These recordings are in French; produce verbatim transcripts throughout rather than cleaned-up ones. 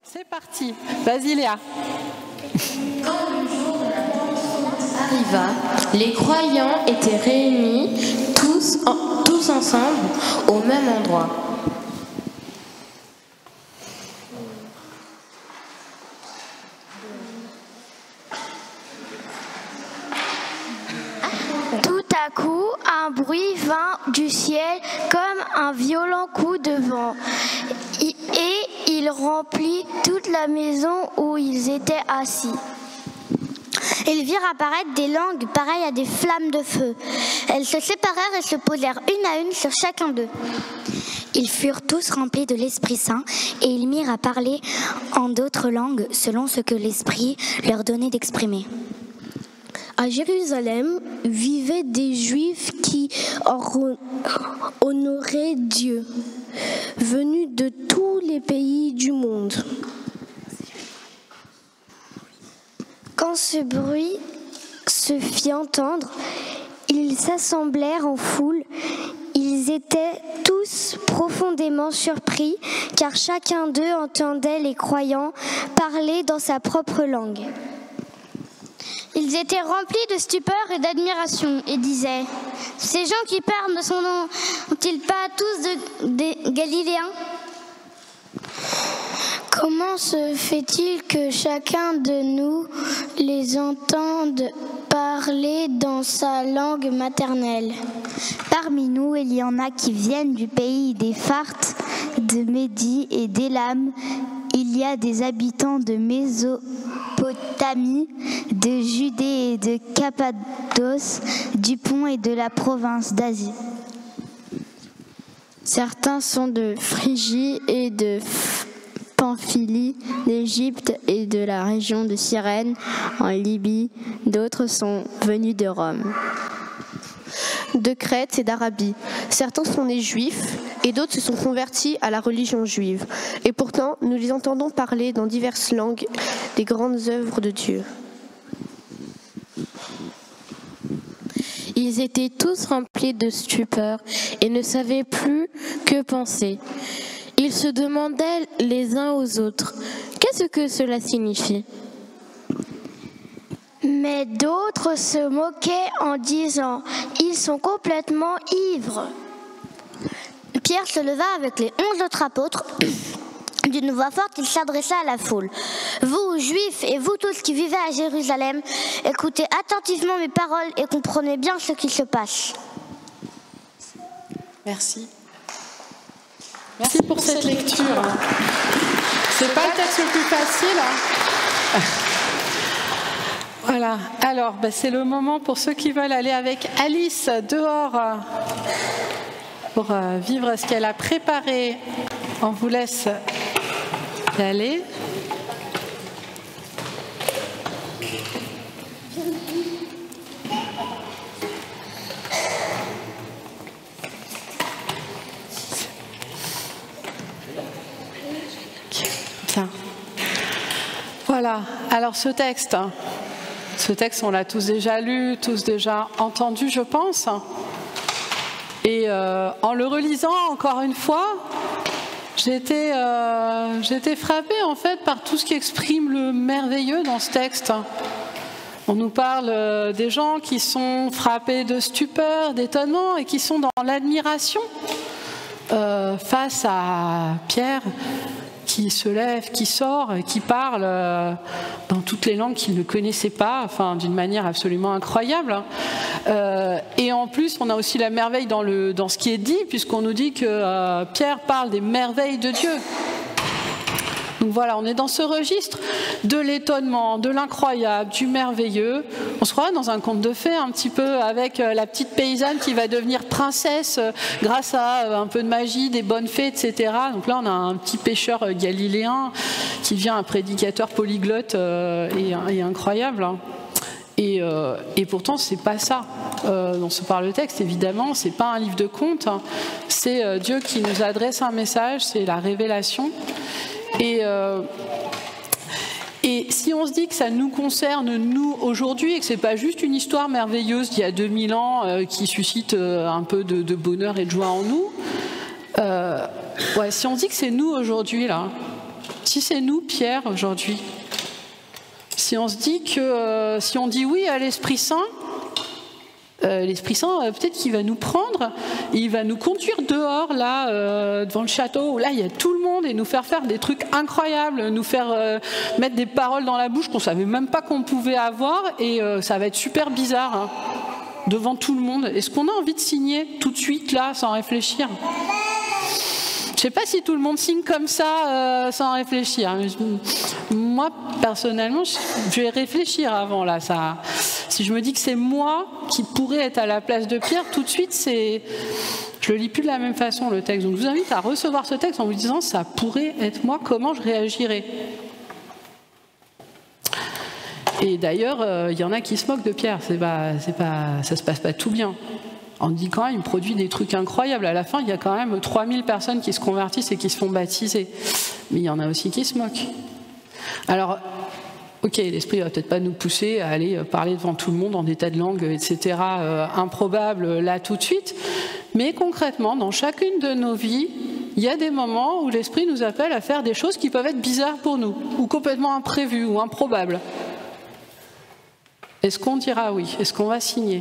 C'est parti, vas-y Léa. Quand le jour de la Pentecôte arriva, les croyants étaient réunis tous, en, tous ensemble au même endroit. Tout à coup, un bruit vint du ciel comme un violent coup de vent, et il remplit toute la maison où ils étaient assis. Ils virent apparaître des langues pareilles à des flammes de feu. Elles se séparèrent et se posèrent une à une sur chacun d'eux. Ils furent tous remplis de l'Esprit Saint et ils mirent à parler en d'autres langues selon ce que l'Esprit leur donnait d'exprimer. À Jérusalem vivaient des Juifs qui honoraient Dieu, venus de tous les pays du monde. Quand ce bruit se fit entendre, ils s'assemblèrent en foule. Ils étaient tous profondément surpris, car chacun d'eux entendait les croyants parler dans sa propre langue. Ils étaient remplis de stupeur et d'admiration et disaient « Ces gens qui parlent ne sont-ils pas tous de, des Galiléens ?» Comment se fait-il que chacun de nous les entende parler dans sa langue maternelle? Parmi nous, il y en a qui viennent du pays des Parthes, de Médie et d'Élam. Il y a des habitants de Mésopotamie, de Judée et de Cappadoce, du Pont et de la province d'Asie. Certains sont de Phrygie et de Pamphylie, d'Égypte et de la région de Cyrène, en Libye. D'autres sont venus de Rome, de Crète et d'Arabie. Certains sont des Juifs et d'autres se sont convertis à la religion juive. Et pourtant, nous les entendons parler dans diverses langues des grandes œuvres de Dieu. Ils étaient tous remplis de stupeur et ne savaient plus que penser. Ils se demandaient les uns aux autres, qu'est-ce que cela signifie ? Mais d'autres se moquaient en disant « Ils sont complètement ivres ». Pierre se leva avec les onze autres apôtres. D'une voix forte, il s'adressa à la foule. « Vous, Juifs, et vous tous qui vivez à Jérusalem, écoutez attentivement mes paroles et comprenez bien ce qui se passe. » Merci. Merci pour cette lecture. C'est pas le texte le plus facile. Hein. Voilà. Alors, ben, c'est le moment pour ceux qui veulent aller avec Alice dehors euh, pour euh, vivre ce qu'elle a préparé. On vous laisse y aller. Bien. Voilà. Alors ce texte, ce texte, on l'a tous déjà lu, tous déjà entendu, je pense. Et euh, en le relisant encore une fois, j'ai été, euh, j'ai été frappée en fait par tout ce qui exprime le merveilleux dans ce texte. On nous parle des gens qui sont frappés de stupeur, d'étonnement et qui sont dans l'admiration euh, face à Pierre qui se lève, qui sort, qui parle euh, dans toutes les langues qu'il ne connaissait pas, enfin d'une manière absolument incroyable. Euh, et en plus, on a aussi la merveille dans, le, dans ce qui est dit, puisqu'on nous dit que euh, Pierre parle des merveilles de Dieu. Donc voilà, on est dans ce registre de l'étonnement, de l'incroyable, du merveilleux. On se croit dans un conte de fées un petit peu avec la petite paysanne qui va devenir princesse grâce à un peu de magie, des bonnes fées, et cetera. Donc là, on a un petit pêcheur galiléen qui devient un prédicateur polyglotte et, et incroyable. Et, euh, et pourtant, c'est pas ça euh, dont se parle le texte. Évidemment, c'est pas un livre de contes. C'est euh, Dieu qui nous adresse un message. C'est la révélation. Et, euh, et si on se dit que ça nous concerne, nous, aujourd'hui, et que ce n'est pas juste une histoire merveilleuse d'il y a deux mille ans euh, qui suscite euh, un peu de, de bonheur et de joie en nous, euh, ouais, si on se dit que c'est nous aujourd'hui, là, si Si c'est nous, Pierre, aujourd'hui, si on se dit que, euh, si on dit oui à l'Esprit Saint, euh, l'Esprit Saint, euh, peut-être qu'il va nous prendre, il va nous conduire dehors, là, euh, devant le château, où là, il y a tout le monde, et nous faire faire des trucs incroyables, nous faire euh, mettre des paroles dans la bouche qu'on savait même pas qu'on pouvait avoir, et euh, ça va être super bizarre, hein, devant tout le monde. Est-ce qu'on a envie de signer tout de suite, là, sans réfléchir ? Je ne sais pas si tout le monde signe comme ça, euh, sans réfléchir. Moi, personnellement, je vais réfléchir avant, là. Ça, si je me dis que c'est moi qui pourrais être à la place de Pierre, tout de suite, c'est, je le lis plus de la même façon, le texte. Donc, je vous invite à recevoir ce texte en vous disant, ça pourrait être moi, comment je réagirais. Et d'ailleurs, il euh, y en a qui se moquent de Pierre. C'est pas, c'est pas, ça se passe pas tout bien. On dit quand même, il produit des trucs incroyables. À la fin, il y a quand même trois mille personnes qui se convertissent et qui se font baptiser. Mais il y en a aussi qui se moquent. Alors, ok, l'Esprit va peut-être pas nous pousser à aller parler devant tout le monde en état de langue, et cetera, euh, improbable là tout de suite. Mais concrètement, dans chacune de nos vies, il y a des moments où l'Esprit nous appelle à faire des choses qui peuvent être bizarres pour nous, ou complètement imprévues, ou improbables. Est-ce qu'on dira oui? Est-ce qu'on va signer?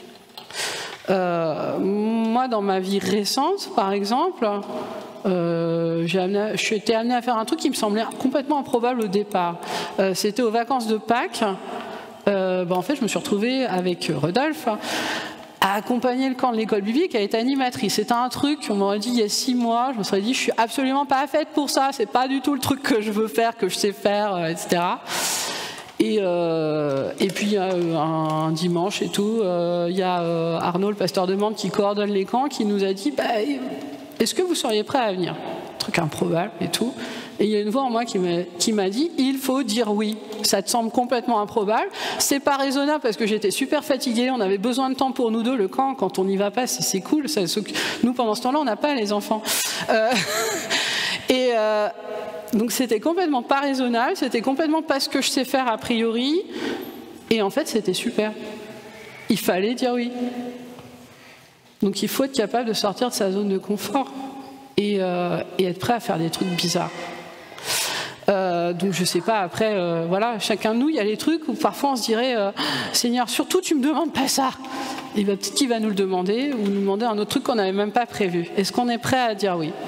Euh, moi, dans ma vie récente, par exemple, euh, j'ai amené, je suis été amenée à faire un truc qui me semblait complètement improbable au départ. Euh, C'était aux vacances de Pâques. Euh, ben, en fait, je me suis retrouvée avec Rodolphe à accompagner le camp de l'école biblique, à être animatrice. C'était un truc, on m'aurait dit il y a six mois, je me serais dit je suis absolument pas faite pour ça, c'est pas du tout le truc que je veux faire, que je sais faire, et cetera. Et, euh, et puis euh, un dimanche et tout, il euh, y a euh, Arnaud, le pasteur de Mende, qui coordonne les camps, qui nous a dit bah, est-ce que vous seriez prêts à venir? Truc improbable et tout. Et il y a une voix en moi qui m'a dit il faut dire oui. Ça te semble complètement improbable. C'est pas raisonnable parce que j'étais super fatiguée, on avait besoin de temps pour nous deux. Le camp, quand on n'y va pas, c'est cool. Ça, nous, pendant ce temps-là, on n'a pas les enfants. Euh, et. Euh, Donc c'était complètement pas raisonnable, c'était complètement pas ce que je sais faire a priori, et en fait c'était super. Il fallait dire oui. Donc il faut être capable de sortir de sa zone de confort et, euh, et être prêt à faire des trucs bizarres. Euh, donc je sais pas, après, euh, voilà, chacun de nous, il y a les trucs où parfois on se dirait euh, Seigneur, surtout tu me demandes pas ça. Et ben, peut-être qu'il va nous le demander, ou nous demander un autre truc qu'on n'avait même pas prévu. Est-ce qu'on est prêt à dire oui?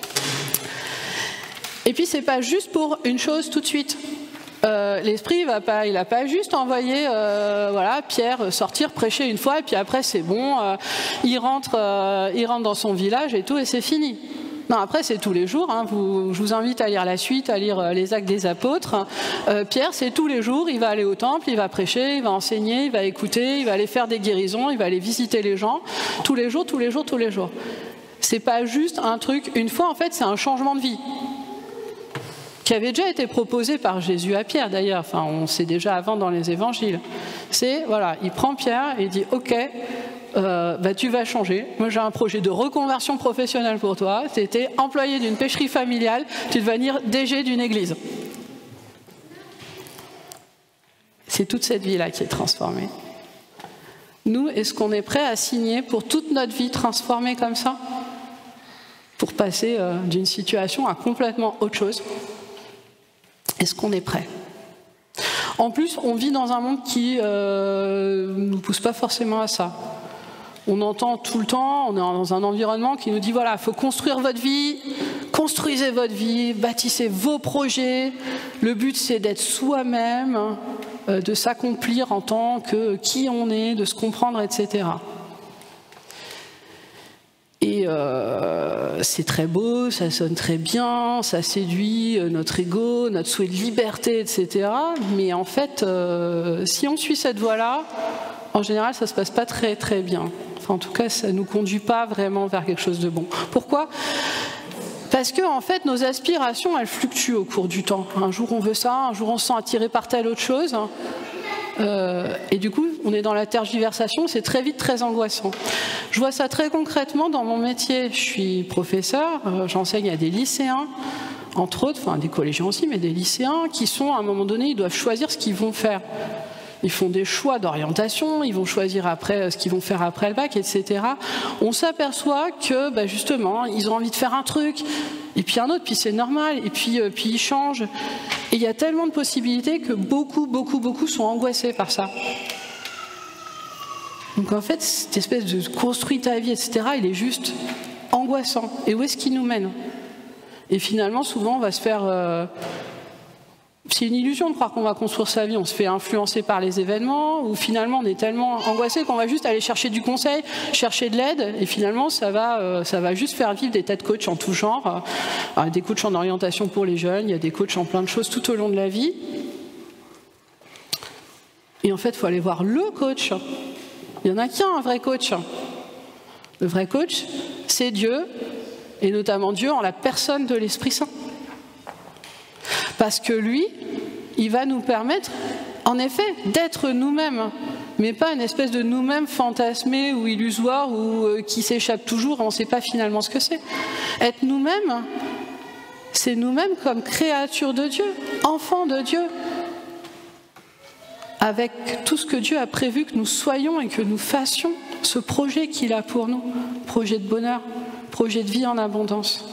Et puis c'est pas juste pour une chose tout de suite. Euh, L'Esprit va pas, il a pas juste envoyé, euh, voilà, Pierre sortir prêcher une fois et puis après c'est bon, euh, il rentre, euh, il rentre dans son village et tout et c'est fini. Non, après c'est tous les jours. Hein, vous, je vous invite à lire la suite, à lire euh, les Actes des Apôtres. Euh, Pierre, c'est tous les jours. Il va aller au temple, il va prêcher, il va enseigner, il va écouter, il va aller faire des guérisons, il va aller visiter les gens tous les jours, tous les jours, tous les jours. C'est pas juste un truc une fois. En fait, c'est un changement de vie qui avait déjà été proposé par Jésus à Pierre d'ailleurs, enfin on sait déjà avant dans les évangiles. C'est, voilà, il prend Pierre et il dit ok, euh, bah, tu vas changer, moi j'ai un projet de reconversion professionnelle pour toi, tu étais employé d'une pêcherie familiale, tu vas devenir D G d'une église. C'est toute cette vie-là qui est transformée. Nous, est-ce qu'on est prêt à signer pour toute notre vie transformée comme ça? Pour passer euh, d'une situation à complètement autre chose? Est-ce qu'on est prêt? En plus, on vit dans un monde qui ne euh, nous pousse pas forcément à ça. On entend tout le temps, on est dans un environnement qui nous dit voilà, il faut construire votre vie, construisez votre vie, bâtissez vos projets. Le but, c'est d'être soi-même, euh, de s'accomplir en tant que qui on est, de se comprendre, et cetera. Et euh, c'est très beau, ça sonne très bien, ça séduit notre ego, notre souhait de liberté, et cetera. Mais en fait, euh, si on suit cette voie-là, en général, ça ne se passe pas très très bien. Enfin, en tout cas, ça ne nous conduit pas vraiment vers quelque chose de bon. Pourquoi ? Parce que en fait, nos aspirations, elles fluctuent au cours du temps. Un jour, on veut ça, un jour, on se sent attiré par telle autre chose. Euh, et du coup, on est dans la tergiversation, c'est très vite très angoissant. Je vois ça très concrètement dans mon métier. Je suis professeur, euh, j'enseigne à des lycéens, entre autres, enfin des collégiens aussi, mais des lycéens qui sont, à un moment donné, ils doivent choisir ce qu'ils vont faire. ils font des choix d'orientation, ils vont choisir après ce qu'ils vont faire après le bac, et cetera. On s'aperçoit que bah, justement, ils ont envie de faire un truc, et puis un autre, puis c'est normal, et puis, euh, puis ils changent. Et il y a tellement de possibilités que beaucoup, beaucoup, beaucoup sont angoissés par ça. Donc en fait, cette espèce de construire ta vie, et cetera, il est juste angoissant. Et où est-ce qu'il nous mène? Et finalement, souvent, on va se faire... Euh, c'est une illusion de croire qu'on va construire sa vie. On se fait influencer par les événements, ou finalement, on est tellement angoissé qu'on va juste aller chercher du conseil, chercher de l'aide, et finalement, ça va, euh, ça va juste faire vivre des tas de coachs en tout genre. Alors, des coachs en orientation pour les jeunes, il y a des coachs en plein de choses tout au long de la vie. Et en fait, il faut aller voir le coach. Il n'y en a qu'un, un vrai coach. Le vrai coach, c'est Dieu, et notamment Dieu en la personne de l'Esprit Saint. Parce que lui, il va nous permettre, en effet, d'être nous-mêmes, mais pas une espèce de nous-mêmes fantasmé ou illusoire ou euh, qui s'échappe toujours et on ne sait pas finalement ce que c'est. Être nous-mêmes, c'est nous-mêmes comme créatures de Dieu, enfants de Dieu, avec tout ce que Dieu a prévu que nous soyons et que nous fassions, ce projet qu'il a pour nous, projet de bonheur, projet de vie en abondance.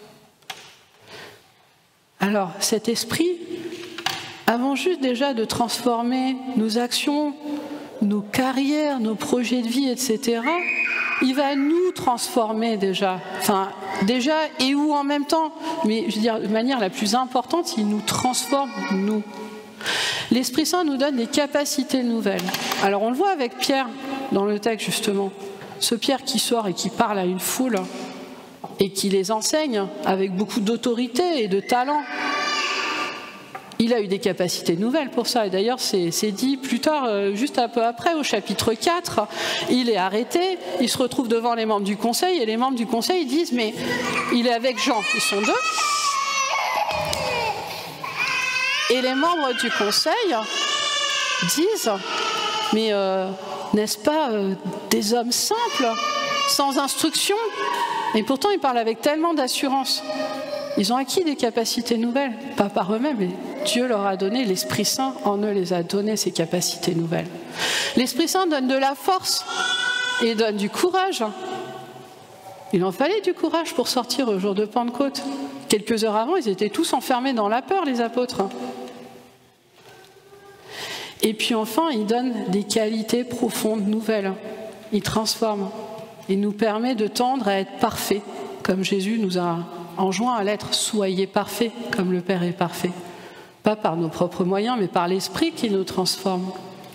Alors, cet esprit, avant juste déjà de transformer nos actions, nos carrières, nos projets de vie, et cetera, il va nous transformer déjà. Enfin, déjà et où en même temps, mais je veux dire, de manière la plus importante, il nous transforme, nous. L'Esprit Saint nous donne des capacités nouvelles. Alors, on le voit avec Pierre dans le texte, justement. Ce Pierre qui sort et qui parle à une foule, et qui les enseigne avec beaucoup d'autorité et de talent. Il a eu des capacités nouvelles pour ça. Et d'ailleurs, c'est dit plus tard, juste un peu après, au chapitre quatre, il est arrêté, il se retrouve devant les membres du conseil, et les membres du conseil disent, mais il est avec Jean, ils sont deux. Et les membres du conseil disent, mais euh, n'est-ce pas euh, des hommes simples, sans instruction? Et pourtant, ils parlent avec tellement d'assurance. Ils ont acquis des capacités nouvelles, pas par eux-mêmes, mais Dieu leur a donné, l'Esprit Saint en eux les a donné, ces capacités nouvelles. L'Esprit Saint donne de la force et donne du courage. Il en fallait du courage pour sortir au jour de Pentecôte. Quelques heures avant, ils étaient tous enfermés dans la peur, les apôtres. Et puis enfin, il donne des qualités profondes nouvelles. Il transforme. Il nous permet de tendre à être parfaits, comme Jésus nous a enjoint à l'être. Soyez parfaits, comme le Père est parfait. Pas par nos propres moyens, mais par l'Esprit qui nous transforme.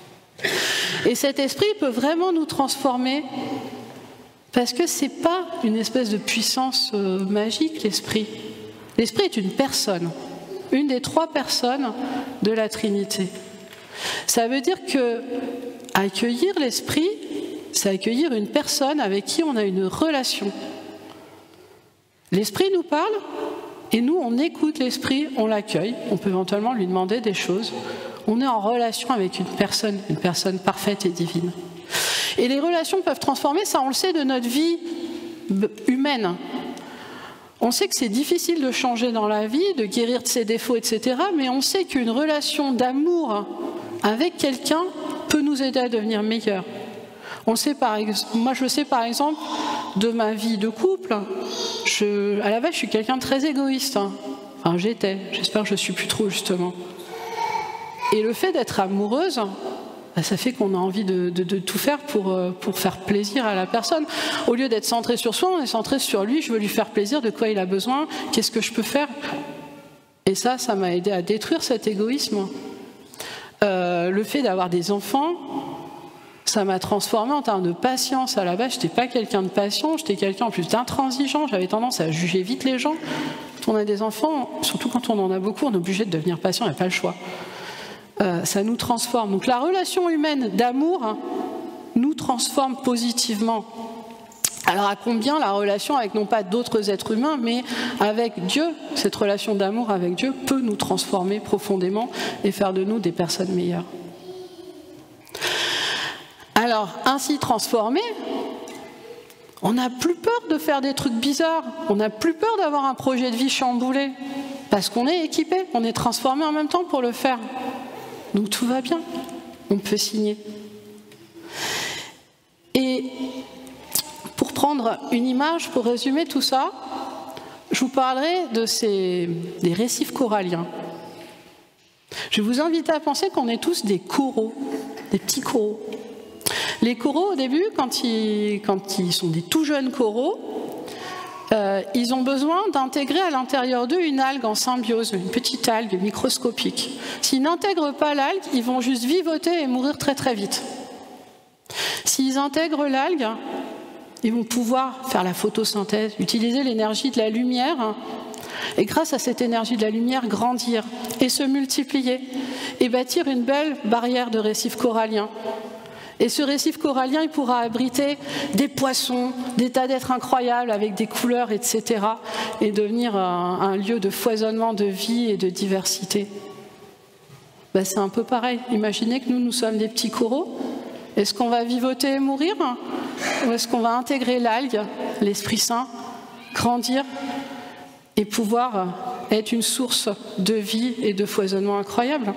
Et cet Esprit peut vraiment nous transformer, parce que ce n'est pas une espèce de puissance euh, magique, l'Esprit. L'Esprit est une personne, une des trois personnes de la Trinité. Ça veut dire que accueillir l'Esprit, c'est accueillir une personne avec qui on a une relation. L'Esprit nous parle, et nous, on écoute l'Esprit, on l'accueille, on peut éventuellement lui demander des choses. On est en relation avec une personne, une personne parfaite et divine. Et les relations peuvent transformer, ça on le sait, de notre vie humaine. On sait que c'est difficile de changer dans la vie, de guérir de ses défauts, et cetera, mais on sait qu'une relation d'amour avec quelqu'un peut nous aider à devenir meilleurs. On le sait par exemple, moi je le sais par exemple de ma vie de couple. Je, à la base, je suis quelqu'un de très égoïste. Hein. Enfin, j'étais. J'espère que je ne suis plus trop, justement. Et le fait d'être amoureuse, bah, ça fait qu'on a envie de, de, de tout faire pour, pour faire plaisir à la personne. Au lieu d'être centré sur soi, on est centré sur lui. Je veux lui faire plaisir, de quoi il a besoin, qu'est-ce que je peux faire. Et ça, ça m'a aidé à détruire cet égoïsme. Euh, le fait d'avoir des enfants, ça m'a transformée en termes de patience. À la base, je n'étais pas quelqu'un de patient, j'étais quelqu'un en plus d'intransigeant. J'avais tendance à juger vite les gens. Quand on a des enfants, surtout quand on en a beaucoup, on est obligé de devenir patient, il n'y a pas le choix. Euh, ça nous transforme. Donc la relation humaine d'amour hein, nous transforme positivement. Alors à combien la relation avec non pas d'autres êtres humains, mais avec Dieu, cette relation d'amour avec Dieu peut nous transformer profondément et faire de nous des personnes meilleures. Alors, ainsi transformé, on n'a plus peur de faire des trucs bizarres, on n'a plus peur d'avoir un projet de vie chamboulé, parce qu'on est équipé, on est transformé en même temps pour le faire. Donc tout va bien. on peut signer. Et pour prendre une image, pour résumer tout ça, je vous parlerai de ces, des récifs coralliens. Je vais vous inviter à penser qu'on est tous des coraux, des petits coraux. Les coraux, au début, quand ils, quand ils sont des tout jeunes coraux, euh, ils ont besoin d'intégrer à l'intérieur d'eux une algue en symbiose, une petite algue microscopique. S'ils n'intègrent pas l'algue, ils vont juste vivoter et mourir très très vite. S'ils intègrent l'algue, ils vont pouvoir faire la photosynthèse, utiliser l'énergie de la lumière, et grâce à cette énergie de la lumière, grandir et se multiplier, et bâtir une belle barrière de récifs coralliens. Et ce récif corallien, il pourra abriter des poissons, des tas d'êtres incroyables avec des couleurs, et cetera, et devenir un, un lieu de foisonnement de vie et de diversité. Ben, c'est un peu pareil. Imaginez que nous, nous sommes des petits coraux. Est-ce qu'on va vivoter et mourir? Ou est-ce qu'on va intégrer l'algue, l'Esprit Saint, grandir et pouvoir être une source de vie et de foisonnement incroyable?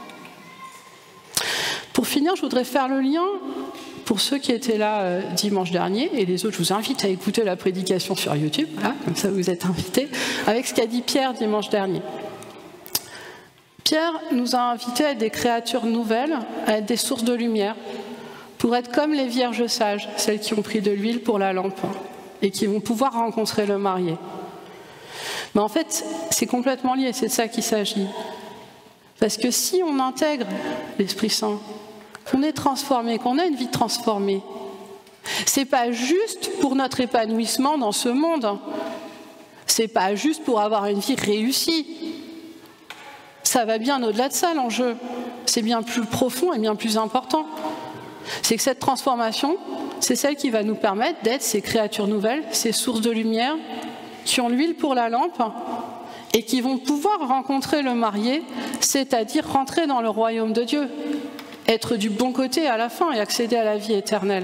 Pour finir, je voudrais faire le lien, pour ceux qui étaient là euh, dimanche dernier, et les autres, je vous invite à écouter la prédication sur YouTube, voilà, comme ça vous êtes invités, avec ce qu'a dit Pierre dimanche dernier. Pierre nous a invités à être des créatures nouvelles, à être des sources de lumière, pour être comme les vierges sages, celles qui ont pris de l'huile pour la lampe, et qui vont pouvoir rencontrer le marié. Mais en fait, c'est complètement lié, c'est de ça qu'il s'agit. Parce que si on intègre l'Esprit Saint, qu'on est transformé, qu'on a une vie transformée, c'est pas juste pour notre épanouissement dans ce monde, c'est pas juste pour avoir une vie réussie. Ça va bien au-delà de ça, l'enjeu. C'est bien plus profond et bien plus important. C'est que cette transformation, c'est celle qui va nous permettre d'être ces créatures nouvelles, ces sources de lumière, qui ont l'huile pour la lampe, et qui vont pouvoir rencontrer le marié, c'est-à-dire rentrer dans le royaume de Dieu, être du bon côté à la fin et accéder à la vie éternelle.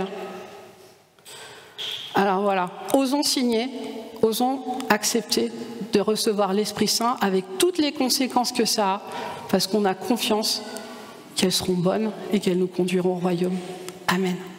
Alors voilà, osons signer, osons accepter de recevoir l'Esprit Saint avec toutes les conséquences que ça a, parce qu'on a confiance qu'elles seront bonnes et qu'elles nous conduiront au royaume. Amen.